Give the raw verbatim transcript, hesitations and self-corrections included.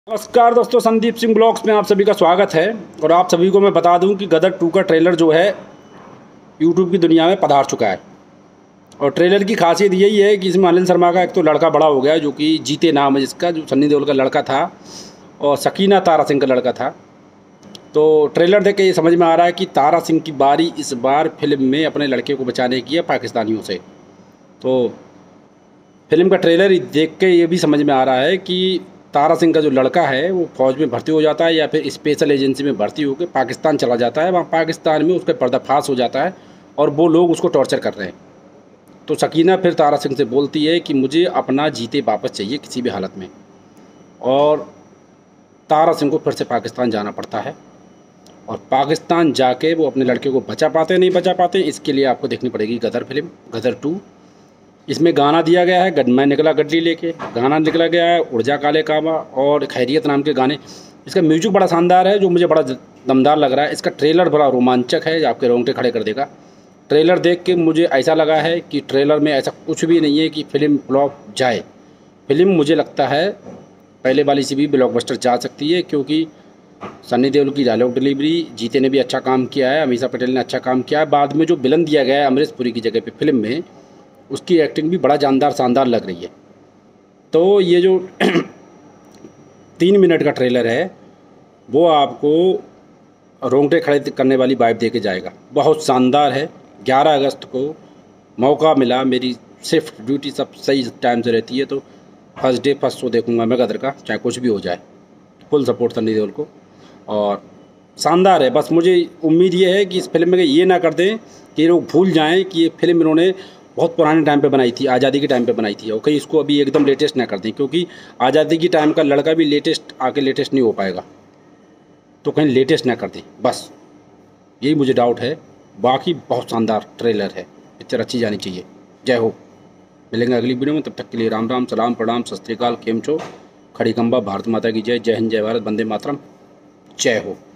नमस्कार दोस्तों, संदीप सिंह ब्लॉग्स में आप सभी का स्वागत है। और आप सभी को मैं बता दूं कि गदर टू का ट्रेलर जो है यूट्यूब की दुनिया में पधार चुका है। और ट्रेलर की खासियत यही है कि इसमें अनिल शर्मा का एक तो लड़का बड़ा हो गया है, जो कि जीते नाम है जिसका, जो सन्नी देओल का लड़का था और सकीना तारा सिंह का लड़का था। तो ट्रेलर देख के ये समझ में आ रहा है कि तारा सिंह की बारी इस बार फिल्म में अपने लड़के को बचाने की है पाकिस्तानियों से। तो फिल्म का ट्रेलर देख के ये भी समझ में आ रहा है कि तारा सिंह का जो लड़का है वो फ़ौज में भर्ती हो जाता है या फिर स्पेशल एजेंसी में भर्ती होकर पाकिस्तान चला जाता है। वहाँ पाकिस्तान में उसका पर्दाफाश हो जाता है और वो लोग उसको टॉर्चर कर रहे हैं। तो सकीना फिर तारा सिंह से बोलती है कि मुझे अपना जीते वापस चाहिए किसी भी हालत में। और तारा सिंह को फिर से पाकिस्तान जाना पड़ता है और पाकिस्तान जाके वो अपने लड़के को बचा पाते नहीं बचा पाते, इसके लिए आपको देखनी पड़ेगी गदर फिल्म, गदर टू। इसमें गाना दिया गया है, गड मैं निकला गड्डी लेके, गाना निकला गया है उड़ जा काले काबा और खैरियत नाम के गाने। इसका म्यूजिक बड़ा शानदार है, जो मुझे बड़ा दमदार लग रहा है। इसका ट्रेलर बड़ा रोमांचक है, आपके रोंगटे खड़े कर देगा। ट्रेलर देख के मुझे ऐसा लगा है कि ट्रेलर में ऐसा कुछ भी नहीं है कि फिल्म फ्लॉप जाए। फिल्म मुझे लगता है पहले वाली से भी ब्लॉकबस्टर जा सकती है, क्योंकि सन्नी देओल की डायलॉग डिलीवरी, जीते ने भी अच्छा काम किया है, अमीषा पटेल ने अच्छा काम किया है। बाद में जो विलन दिया गया है अमरीश पुरी की जगह पे फिल्म में, उसकी एक्टिंग भी बड़ा जानदार शानदार लग रही है। तो ये जो तीन मिनट का ट्रेलर है वो आपको रोंगटे खड़े करने वाली वाइब दे के जाएगा, बहुत शानदार है। ग्यारह अगस्त को मौका मिला, मेरी शिफ्ट ड्यूटी सब सही टाइम से रहती है, तो फर्स्ट डे फर्स्ट शो देखूंगा मैं गदर का, चाहे कुछ भी हो जाए। फुल सपोर्ट सन्नी देओल को और शानदार है। बस मुझे उम्मीद ये है कि इस फिल्म में ये ना कर दें कि लोग भूल जाएं कि ये फिल्म इन्होंने बहुत पुराने टाइम पे बनाई थी, आज़ादी के टाइम पे बनाई थी, और कहीं इसको अभी एकदम लेटेस्ट ना कर दें, क्योंकि आज़ादी की टाइम का लड़का भी लेटेस्ट आके लेटेस्ट नहीं हो पाएगा। तो कहीं लेटेस्ट ना कर दें, बस यही मुझे डाउट है। बाकी बहुत शानदार ट्रेलर है, पिक्चर अच्छी जानी चाहिए। जय हो। मिलेंगे अगली वीडियो में, तब तक के लिए राम राम, सलाम, प्रणाम, सत श्री अकाल, केम छो, खड़ी खंबा, भारत माता की जय। जय हिंद, जय भारत, वंदे मातरम, जय हो।